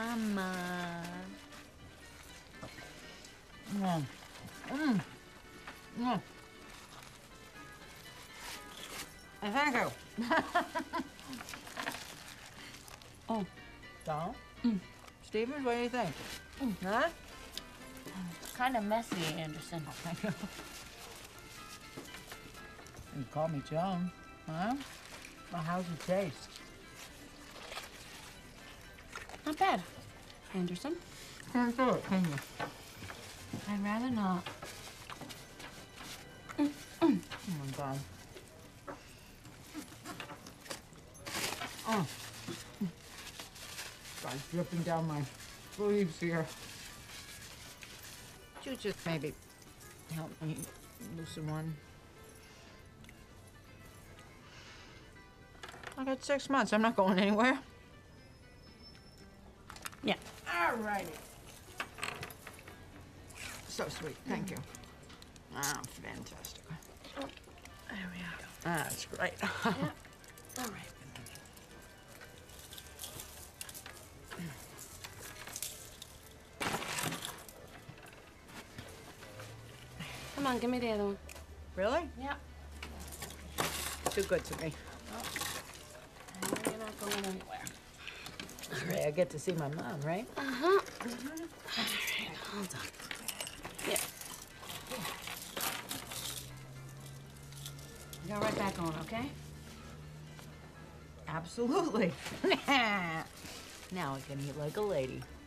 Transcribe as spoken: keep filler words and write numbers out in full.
Mama. Mm. Mm. Mm. Thank you. Oh. So, Mm. Stevens, what do you think? Mm. Huh? It's kind of messy, Anderson. You call me Joan, huh? Well, how's it taste? Not bad, Anderson. Can't do it, can you? I'd rather not. Mm. Mm. Oh my God. Oh. God's dripping down my sleeves here. Could you just maybe help me loosen one? I got six months. I'm not going anywhere. Yeah. All righty. So sweet. Thank you. Ah, fantastic. There we are. Ah, that's great. Yeah. All right. Come on, give me the other one. Really? Yeah. Too good to me. Oh. I know you're not going anywhere. All right, I get to see my mom, right? Uh-huh. Mm-hmm. All right, hold on. Yeah. Go right back on, okay? Absolutely. Now I can eat like a lady.